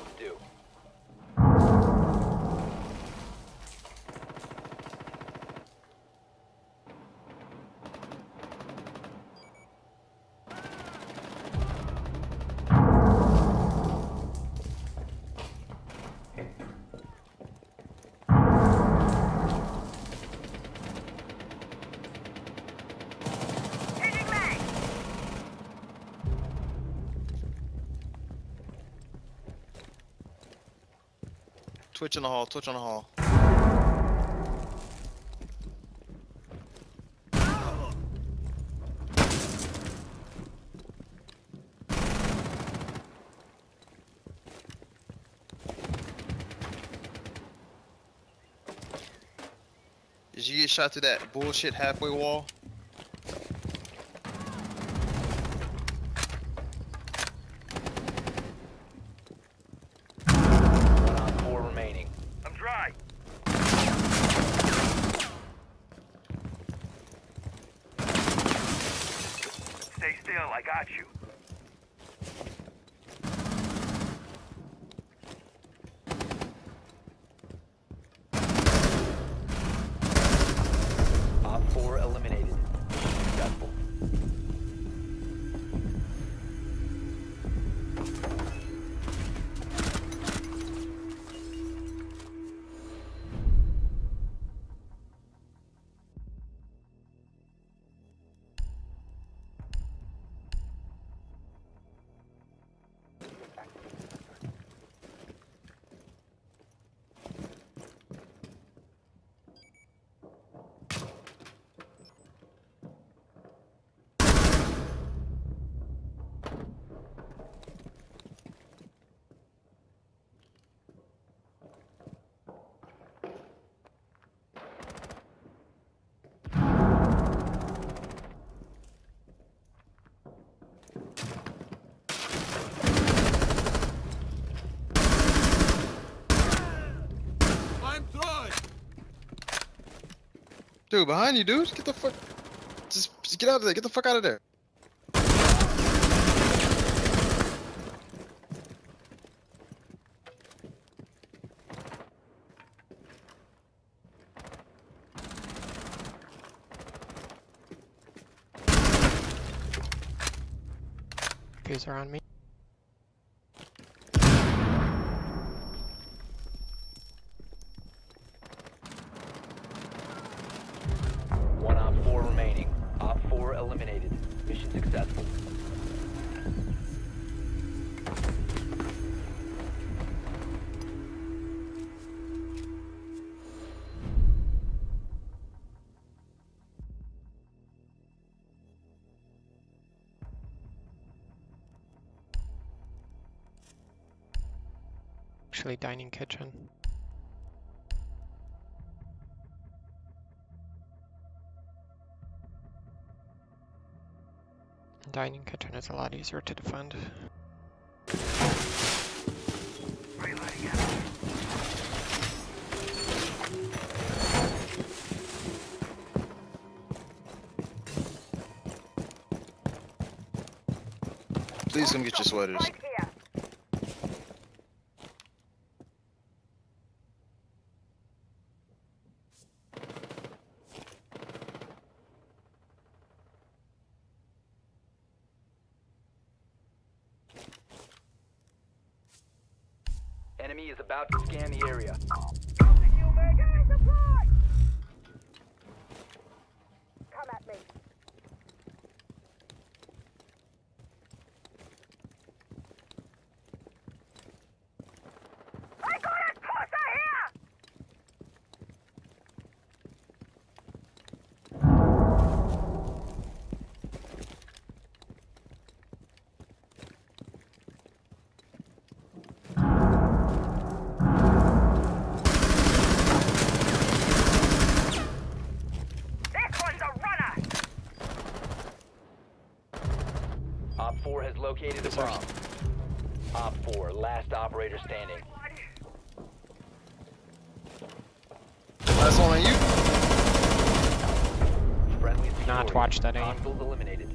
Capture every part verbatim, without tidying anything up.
to do. Twitch in the hall, Twitch on the hall. Did you get shot through that bullshit halfway wall? Stay still, I got you. Op four eliminated. Successful. Dude, behind you, dude. Get the fuck. Just, just get out of there. Get the fuck out of there. Fuse around me. One op four remaining. Op four eliminated. Mission successful. Actually, dining kitchen. Dining kitchen is a lot easier to defend. Please come get your sweaters. Enemy is about to scan the area. Come at me. I got a tosser here! Op four has located the bomb. Op four, last operator standing. Last one on you. Friendly Not watch that aim. Hostiles eliminated.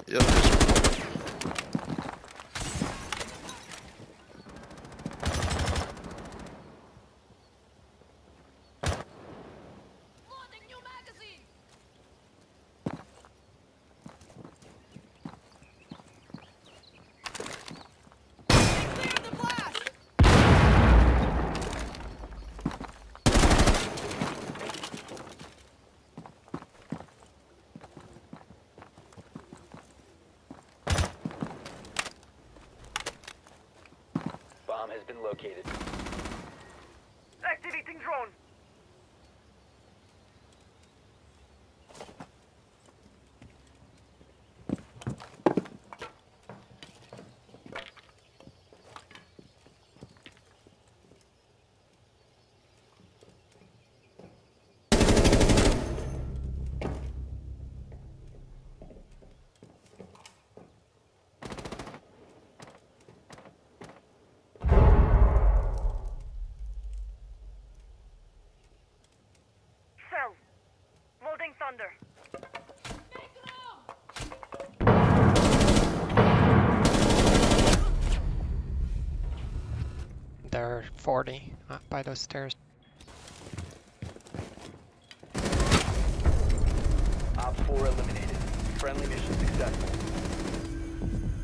Yep, there's one. Loading new magazine. Clear the blast. Bomb has been located. Activating drone. Cell. Loading thunder. They're forty uh, by those stairs. Op four eliminated. Friendly mission successful.